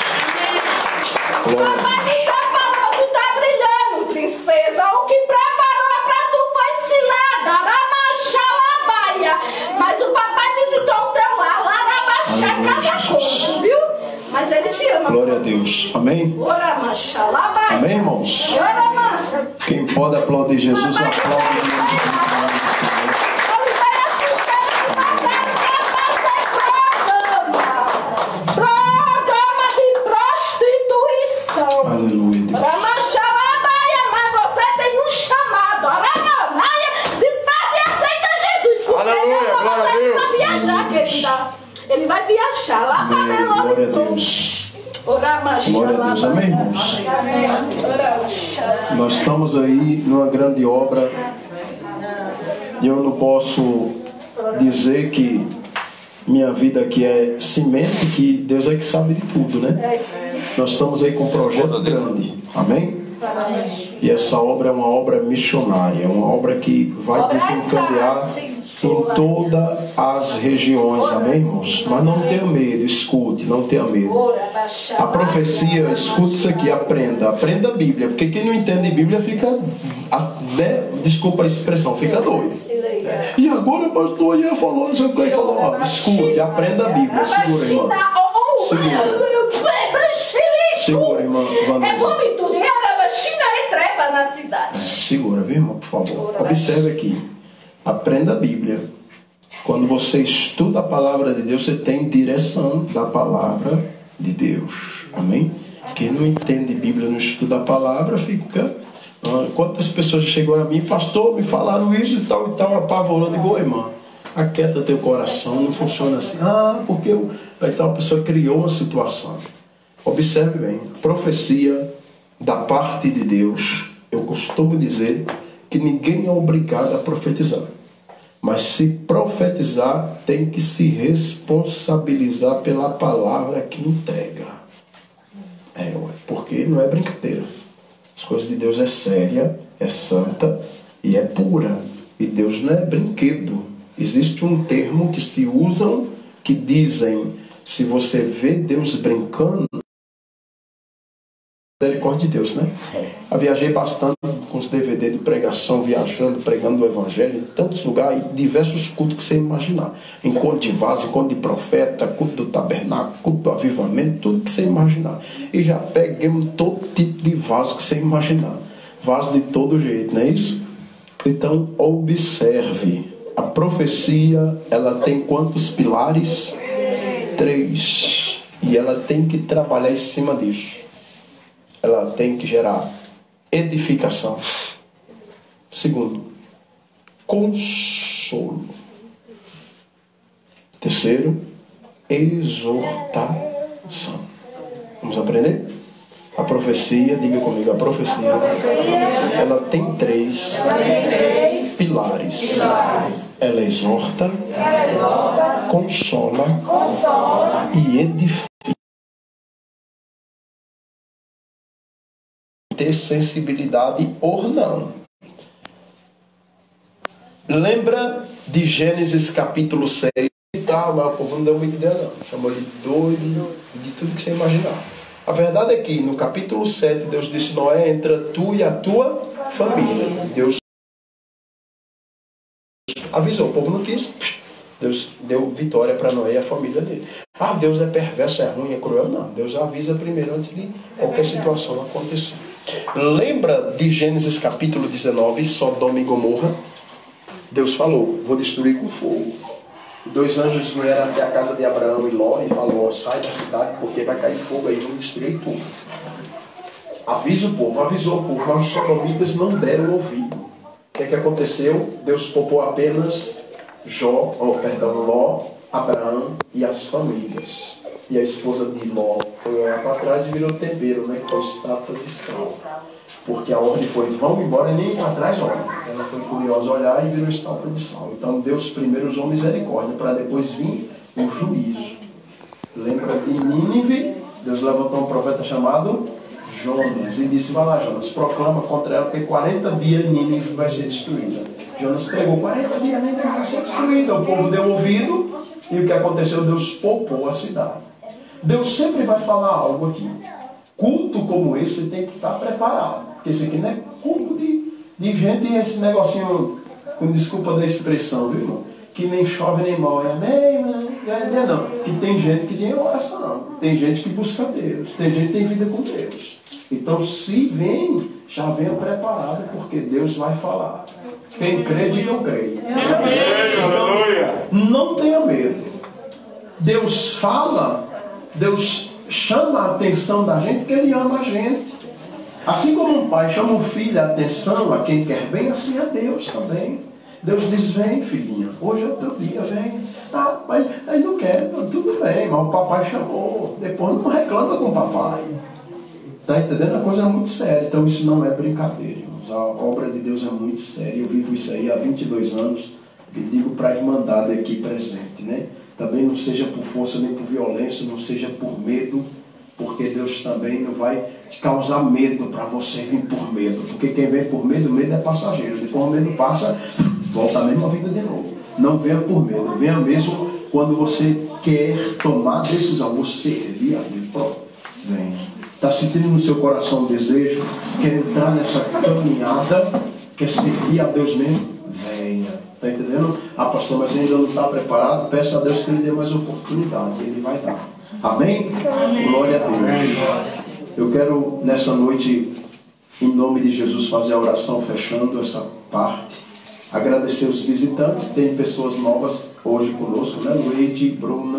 Papai está falando, tu tá brilhando, princesa. O que preparou pra tu foi cilada, Arabaxalabaia. Mas o papai visitou o teu lar, Arabaxá, cada coisa, viu? Mas ele te ama. Glória a Deus. Amém? Amém, irmãos? Quem pode aplaudir Jesus, aplaude. Aleluia, Deus. Mas você tem um chamado. Desperte e aceita Jesus. Porque Aleluia, glória a Deus. Ele vai viajar, querida. Ele vai viajar lá para Belo Horizonte. Glória a Deus. Amém, irmãos? Nós estamos aí numa grande obra. E eu não posso dizer que minha vida aqui é cimento, que Deus é que sabe de tudo, né? Nós estamos aí com um projeto grande, amém? E essa obra é uma obra missionária, uma obra que vai desencadear em todas as regiões, amém, irmãos? Mas não tenha medo, escute, não tenha medo. A profecia, escute isso aqui, aprenda a Bíblia, porque quem não entende Bíblia fica, desculpa a expressão, fica doido. E agora o pastor ia falou, não sei o que, falou, escute, aprenda a Bíblia, segura, irmã. Segura, irmã Vanessa. Na cidade. Segura, viu, irmão, por favor. Observe aqui. Aprenda a Bíblia. Quando você estuda a palavra de Deus, você tem direção da palavra de Deus. Amém? Quem não entende Bíblia, não estuda a palavra, fica Quantas pessoas chegaram a mim, pastor, me falaram isso e tal, apavorando. Digo, irmão, aquieta teu coração, não funciona assim. Porque então a pessoa criou uma situação. Observe bem, profecia da parte de Deus, eu costumo dizer que ninguém é obrigado a profetizar. Mas se profetizar, tem que se responsabilizar pela palavra que entrega. Porque não é brincadeira. As coisas de Deus é séria, é santa e é pura. E Deus não é brinquedo. Existe um termo que se usam, que dizem, se você vê Deus brincando, misericórdia de Deus, né? Eu viajei bastante com os DVD de pregação, viajando, pregando o evangelho em tantos lugares, diversos cultos que você imaginar. Encontro de vaso, encontro de profeta, culto do tabernáculo, culto do avivamento, tudo que você imaginar. E já peguemos todo tipo de vaso que você imaginar. Vaso de todo jeito, não é isso? Então, observe. A profecia, ela tem quantos pilares? 3. E ela tem que trabalhar em cima disso. Ela tem que gerar edificação. Segundo, consolo. Terceiro, exortação. Vamos aprender? A profecia, diga comigo, a profecia, ela tem 3 pilares. Ela exorta, consola e edifica. Ter sensibilidade ou não. Lembra de Gênesis capítulo 6? Mas o povo não deu muita ideia não. Chamou ele de doido, de tudo que você imaginar. A verdade é que no capítulo 7 Deus disse: Noé, entra tu e a tua família. Deus avisou, o povo não quis. Deus deu vitória para Noé e a família dele. Deus é perverso, é ruim, é cruel. Não, Deus avisa primeiro antes de qualquer situação acontecer. Lembra de Gênesis capítulo 19, Sodoma e Gomorra? Deus falou: vou destruir com fogo. 2 anjos vieram até a casa de Abraão e Ló e falou: sai da cidade porque vai cair fogo aí, vão destruir tudo. Avisa o povo, avisou o povo, mas os sodomitas não deram ouvido. O que é que aconteceu? Deus poupou apenas Ló, Abraão e as famílias. E a esposa de Ló foi olhar para trás e virou tempero, né? Que foi estátua de sal. Porque a ordem foi: vão embora, e nem para trás olha. Ela foi curiosa olhar e virou estátua de sal. Então Deus primeiro usou misericórdia para depois vir o juízo. Lembra de Nínive? Deus levantou um profeta chamado Jonas e disse: vai lá, Jonas, proclama contra ela que 40 dias Nínive vai ser destruída. Jonas pregou: 40 dias Nínive vai ser destruída. O povo deu ouvido e o que aconteceu? Deus poupou a cidade. Deus sempre vai falar algo aqui. Culto como esse tem que estar preparado. Porque esse aqui não é culto de gente, esse negocinho, com desculpa da expressão, viu, irmão? Que nem chove nem mal, amém, não. Que tem gente que tem oração, tem gente que busca Deus, tem gente que tem vida com Deus. Então, se vem, já venha preparado, porque Deus vai falar. Quem crê, diga eu creio. Então, não tenha medo. Deus fala, Deus chama a atenção da gente porque Ele ama a gente. Assim como um pai chama o filho a atenção a quem quer bem, assim é Deus também. Deus diz: vem, filhinha, hoje é o teu dia, vem. Mas aí não quero, tudo bem, mas o papai chamou. Depois não reclama com o papai. Está entendendo? A coisa é muito séria. Então isso não é brincadeira, irmãos. A obra de Deus é muito séria. Eu vivo isso aí há 22 anos e digo para a Irmandade aqui presente, né? Também não seja por força nem por violência, não seja por medo, porque Deus também não vai te causar medo para você vir por medo. Porque quem vem por medo, medo é passageiro. Depois o medo passa, volta a mesma vida de novo. Não venha por medo, venha mesmo quando você quer tomar decisão. Você servir a Deus, pronto, vem. Está sentindo no seu coração o desejo, quer entrar nessa caminhada, quer servir a Deus mesmo? Venha. Está entendendo? Pastor, mas ainda não está preparado. Peça a Deus que Ele dê mais oportunidade. Ele vai dar. Amém? Glória a Deus. Eu quero nessa noite, em nome de Jesus, fazer a oração fechando essa parte. Agradecer os visitantes. Tem pessoas novas hoje conosco, né? Luide, Bruna,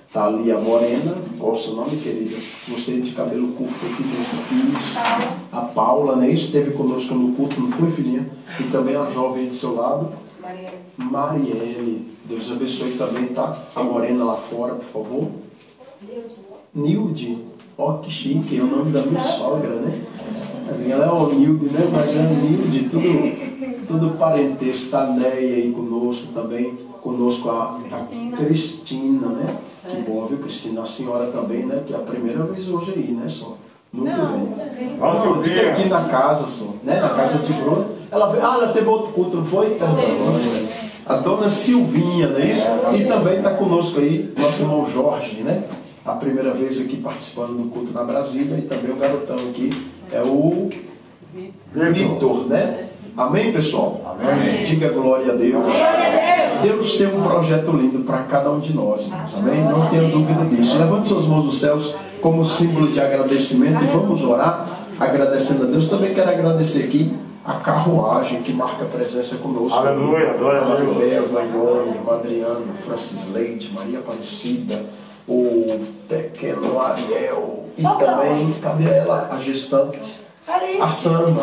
Tá ali a Morena, qual é o seu nome, querida? Você de cabelo curto aqui, isso. A Paula, né? Isso esteve conosco no culto, não foi, filhinha? E também a jovem do seu lado. Marielle. Deus abençoe também, tá? A Morena lá fora, por favor. Nilde. Ó, que chique, é o nome da minha sogra, né? Ela é o Nilde, né? Mas é Nilde, tudo parentesco. Tá a Neia aí conosco também. Conosco a Cristina, né? Que bom, viu, Cristina? A senhora também, né? Que é a primeira vez hoje aí, né, só? Muito bem. Nossa, fica aqui na casa, só, né? Na casa de Bruno. Ela veio, ela teve outro culto, não foi? A dona Silvinha, não é isso? E também está conosco aí nosso irmão Jorge, né? A primeira vez aqui participando do culto na Brasília. E também o garotão aqui é o Vitor, né? Amém, pessoal? Amém. Diga glória a Deus. Deus tem um projeto lindo para cada um de nós, irmãos. Amém? Não tenha dúvida disso. Levante suas mãos aos céus como símbolo de agradecimento e vamos orar agradecendo a Deus. Também quero agradecer aqui a carruagem que marca a presença conosco. Aleluia, glória a Deus. Maione, o Adriano, Francis Leite, Maria Aparecida, o pequeno Ariel e também, cadê ela? A gestante. A Samba.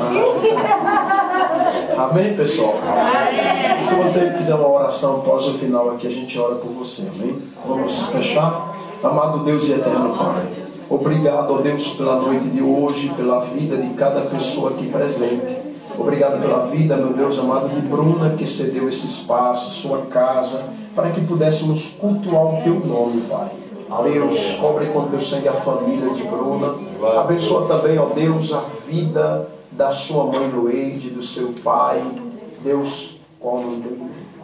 Amém, pessoal? Amém. Se você quiser uma oração após o final aqui, a gente ora por você. Amém? Vamos fechar? Amado Deus e eterno Pai, obrigado, ó Deus, pela noite de hoje, pela vida de cada pessoa aqui presente. Obrigado pela vida, meu Deus amado, de Bruna, que cedeu esse espaço, sua casa, para que pudéssemos cultuar o teu nome, Pai. Deus, cobre com teu sangue a família de Bruna. Abençoa também, ó Deus, a vida da sua mãe Noeide, do seu pai. Deus, qual o nome dele?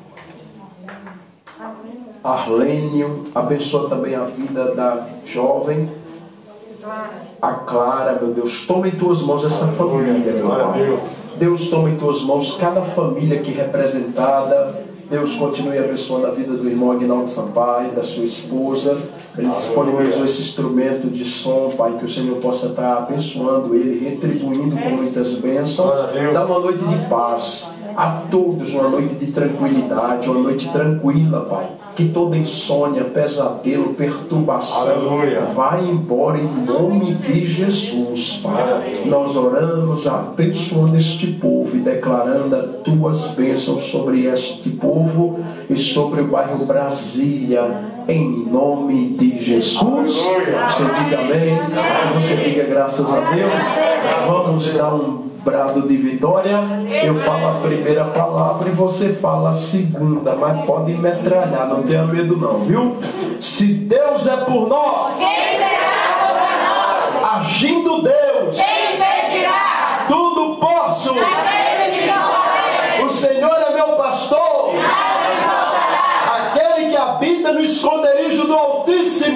Arlênio. Abençoa também a vida da jovem, a Clara, meu Deus. Toma em tuas mãos essa família, meu Pai. Deus, toma em tuas mãos cada família aqui representada. Deus, continue abençoando a vida do irmão Aguinaldo Sampaio, da sua esposa. Ele disponibilizou esse instrumento de som, Pai, que o Senhor possa estar abençoando ele, retribuindo com muitas bênçãos. Dá uma noite de paz a todos, uma noite de tranquilidade, uma noite tranquila, Pai. Que toda insônia, pesadelo, perturbação vai embora em nome de Jesus, Pai. Nós oramos abençoando este povo e declarando as tuas bênçãos sobre este povo e sobre o bairro Brasília, em nome de Jesus. Você diga amém, você diga graças a Deus. Vamos dar um brado de vitória. Eu falo a primeira palavra e você fala a segunda, mas pode metralhar, não tenha medo não, viu? Se Deus é por nós, quem será contra nós? Agindo Deus, quem impedirá? Tudo posso naquele que me fortalece. O Senhor é meu pastor, nada me faltará. Aquele que habita no esconderijo do Altíssimo,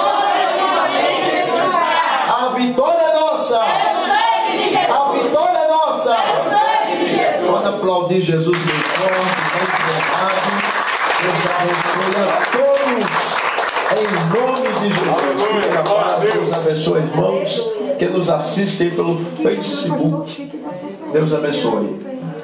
a vitória é nossa. A vitória é nossa. Pode aplaudir Jesus bem forte, Deus abençoe a todos em nome de Jesus. Deus abençoe, irmãos que nos assistem pelo Facebook. Deus abençoe.